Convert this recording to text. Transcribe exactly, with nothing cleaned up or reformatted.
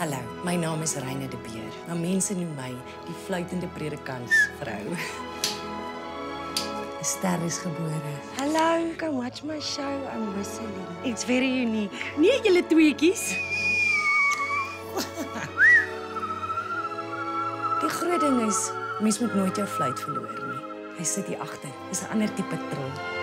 Hallo, my naam is Reine de Beer. Maar mense noem my die fluitende predikantsvrou. 'n Ster is gebore. Hello, come watch my show. I'm whistling. It's very unique. Nee, julle tweeetjies. Die groot ding is, mens moet nooit jou fluit verloor nie. Hy sit hier agter. Dis 'n ander tipe trol.